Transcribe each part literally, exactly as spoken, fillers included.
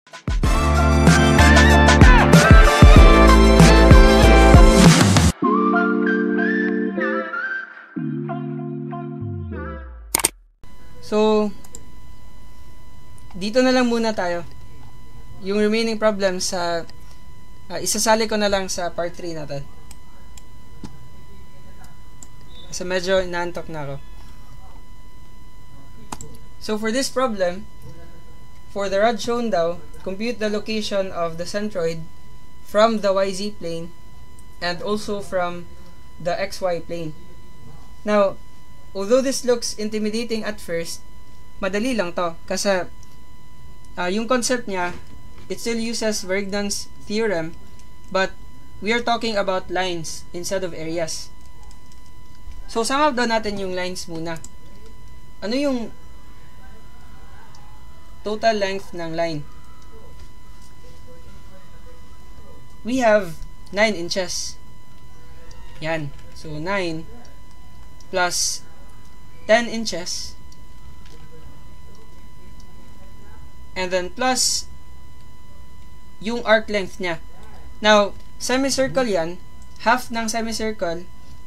So, dito na lang muna tayo. Yung remaining problems sa uh, isasali ko na lang sa part three natin. Kasi medyo inaantok na ako. So, for this problem, for the rod shown daw, compute the location of the centroid from the Y Z plane and also from the X Y plane. Now, although this looks intimidating at first, madali lang to. Kasi uh, yung concept niya, it still uses Vergnon's theorem, but we are talking about lines instead of areas. So, sum up daw natin yung lines muna. Ano yung total length ng line? We have nine inches. Yan. So, nine plus ten inches, and then plus yung arc length niya. Now, semicircle yan, half ng semicircle,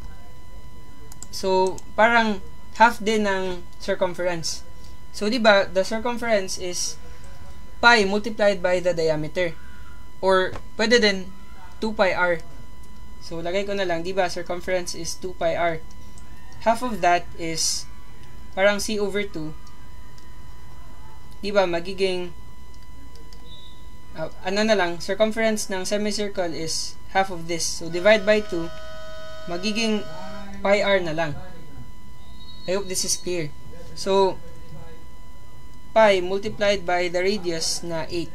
so parang half din ng circumference. So, diba, the circumference is pi multiplied by the diameter, or pwede din two pi r. So, lagay ko na lang, diba, circumference is two pi r. Half of that is parang c over two. Diba, magiging uh, ano na lang, circumference ng semicircle is half of this. So, divide by two, magiging pi r na lang. I hope this is clear. So, pi multiplied by the radius na eight.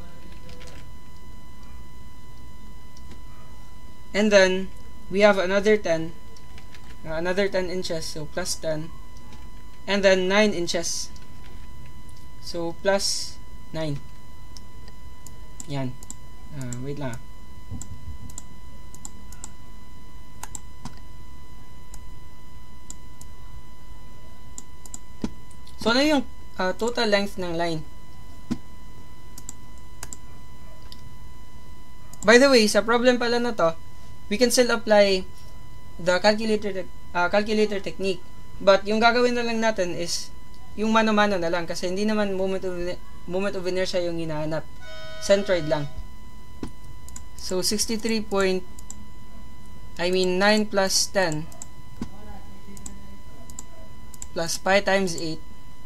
And then, we have another ten. Uh, another ten inches, so plus ten, and then nine inches, so plus nine. Yan. Uh, wait lang. So, ano yung uh, total length ng line? By the way, sa problem pala na to, we can still apply the calculator uh, calculator technique, but yung gagawin na lang natin is yung mano-mano na lang, kasi hindi naman moment of, moment of inertia yung hinahanap, centroid lang. So sixty-three point I mean nine plus ten plus pi times eight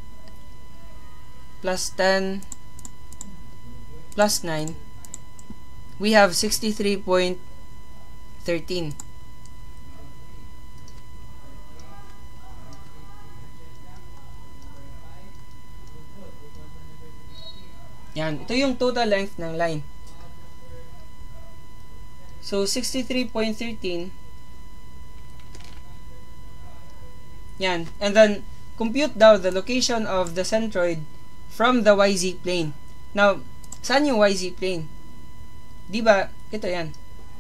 plus ten plus nine, we have sixty-three point one three. Yan. Ito yung total length ng line. So, sixty-three point one three. Yan. And then, compute daw the location of the centroid from the Y Z plane. Now, saan yung Y Z plane? Diba, ito yan.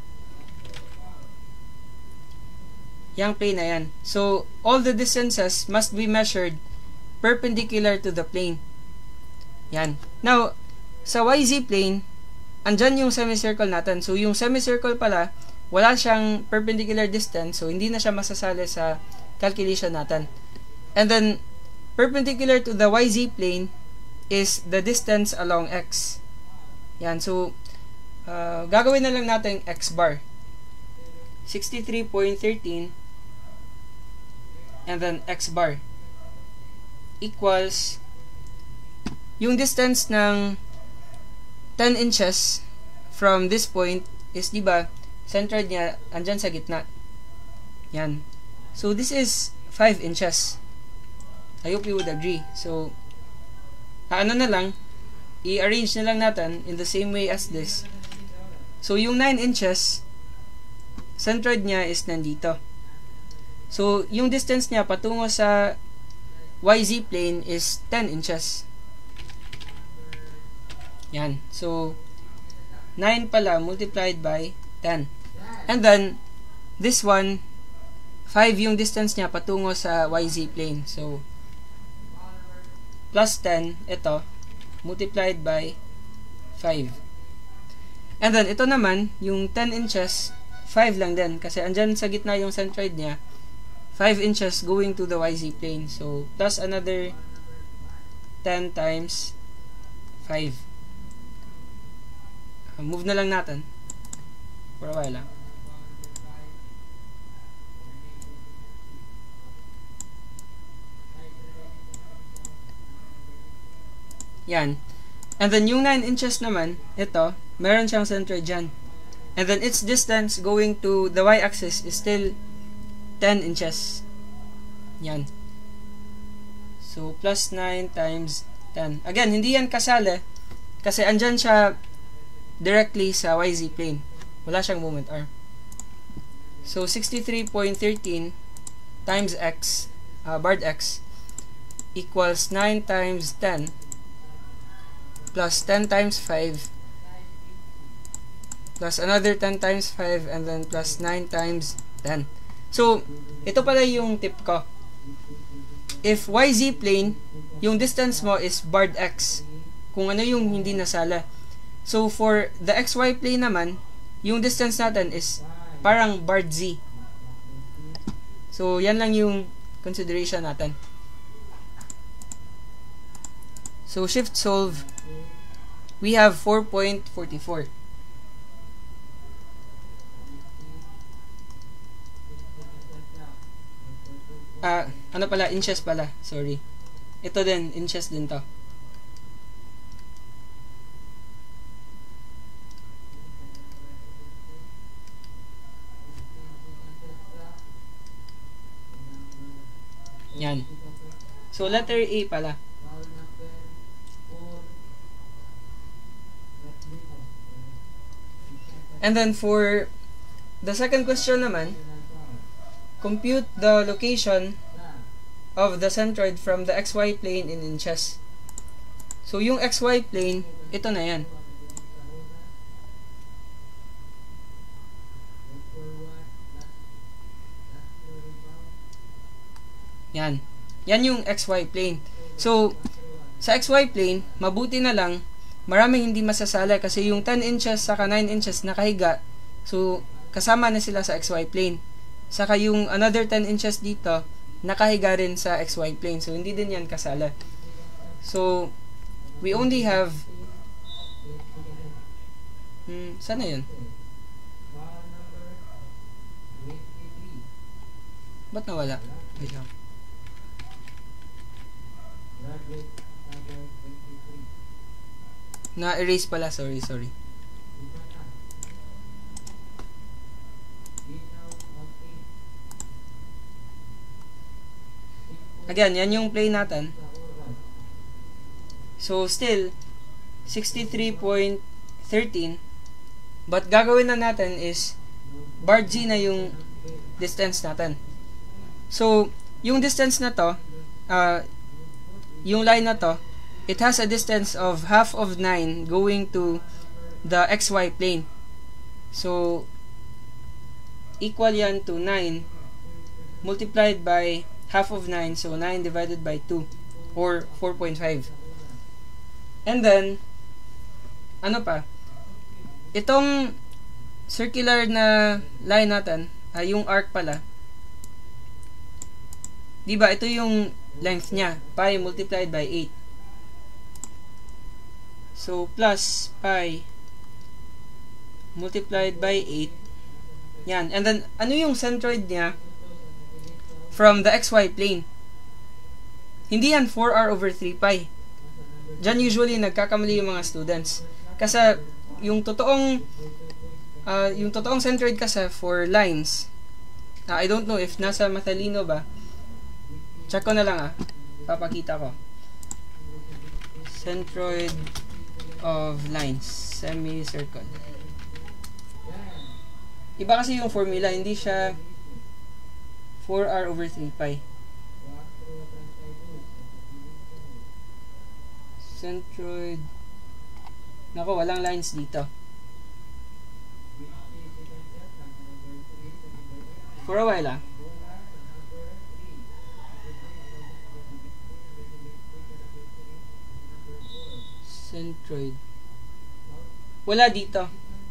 Yang plane na yan. So, all the distances must be measured perpendicular to the plane. Yan. Now, sa Y Z plane, andyan yung semicircle natin. So, yung semicircle pala, wala siyang perpendicular distance. So, hindi na siya masasali sa calculation natin. And then, perpendicular to the Y Z plane is the distance along X. Yan. So, uh, gagawin na lang natin X bar. sixty-three point one three and then X bar equals yung distance ng ten inches from this point is, diba, centered niya andyan sa gitna. Yan. So, this is five inches. I hope you would agree. So, ano na lang, i-arrange na lang natin in the same way as this. So, yung nine inches, centroid niya is nandito. So, yung distance niya patungo sa Y Z plane is ten inches. Yan. So, nine pala multiplied by ten. And then, this one, five yung distance niya patungo sa Y Z plane. So, plus ten, ito, multiplied by five. And then, ito naman, yung ten inches, five lang din. Kasi andyan sa gitna yung centroid niya, five inches going to the Y Z plane. So, plus another ten times five. Uh, move na lang natin. For a while lang. Yan. And then, yung nine inches naman, ito, meron siyang centroid dyan. And then, its distance going to the y-axis is still ten inches. Yan. So, plus nine times ten. Again, hindi yan kasali kasi andyan siya directly sa Y Z plane. Wala siyang moment arm. So, sixty-three point one three times x, uh, barred x, equals nine times ten plus ten times five plus another ten times five and then plus nine times ten. So, ito pala yung tip ko. If Y Z plane, yung distance mo is barred x. Kung ano yung hindi nasala. So, for the X Y plane naman, yung distance natin is parang barred z. So, yan lang yung consideration natin. So, shift solve, we have four point four four. Ah, ano pala, inches pala, sorry. Ito din, inches din to. Yan. So, letter A pala. And then, for the second question naman, compute the location of the centroid from the X Y plane in inches. So, yung X Y plane, ito na yan. Yan. Yan yung X Y plane. So, sa X Y plane, mabuti na lang, maraming hindi masasala kasi yung ten inches saka nine inches nakahiga. So, kasama na sila sa X Y plane. Saka yung another ten inches dito, nakahiga rin sa X Y plane. So, hindi din yan kasala. So, we only have hmm, sana yun? Ba't nawala? Wait lang. Na-erase pala. Sorry, sorry. Again, yan yung plane natin. So, still, sixty-three point one three. But, gagawin na natin is, bar G na yung distance natin. So, yung distance na to, uh, yung line na to, it has a distance of half of nine going to the X Y plane. So, equal yan to nine multiplied by half of nine, so nine divided by two, or four point five. And then, ano pa? Itong circular na line natin, ay yung arc pala. Diba, ito yung length niya, pi multiplied by eight. So, plus pi multiplied by eight. Yan. And then, ano yung centroid niya from the X Y plane? Hindi yan four r over three pi. Diyan usually nagkakamali yung mga students. Kasi yung totoong uh, yung totoong centroid kasi for lines, uh, I don't know if nasa Matalino ba. Check ko na lang ah. Papakita ko. Centroid of lines. Semicircle. Iba kasi yung formula. Hindi siya four r over three pi. Centroid. Nako, walang lines dito. For a while ah. Centroid. wala dito.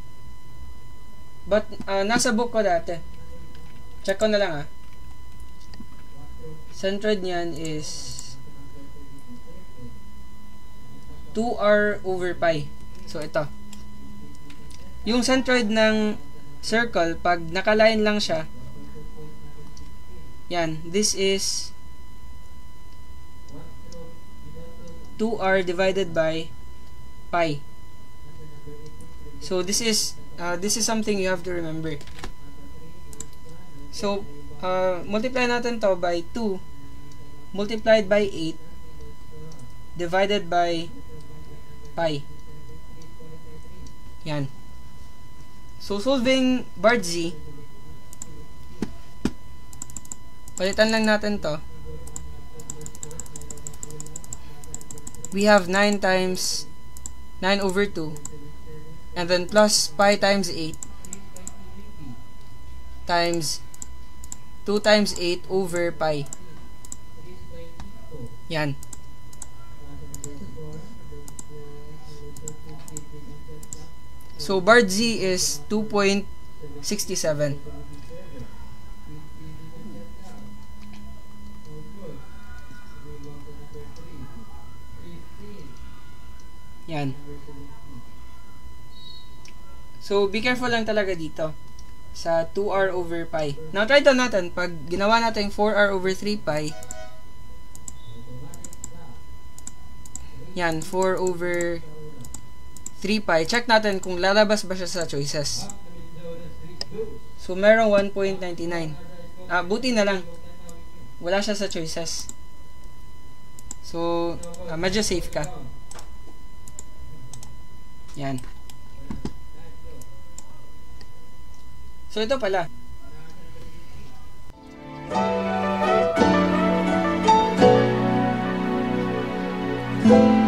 But, uh, nasa book ko dati. Check ko na lang ah. Centroid niyan is two r over pi. So, ito. Yung centroid ng circle, pag nakaline lang siya, yan, this is two r divided by pi. So, this is, uh, this is something you have to remember. So, uh, multiply natin to by two multiplied by eight divided by pi. Yan. So, solving Bardsey, palitan lang natin to. We have nine times nine over two, and then plus pi times eight times two times eight over pi. Yan. So, Bardsey is two point six seven. Yan. So, be careful lang talaga dito sa two r over pi. Now, try down natin. Pag ginawa natin four r over three pi, yan, four over three pi. Check natin kung lalabas ba siya sa choices. So, merong one point nine nine. Ah, buti na lang. Wala siya sa choices. So, ah, medyo safe ka. Yan. So, ito pala. Thank you.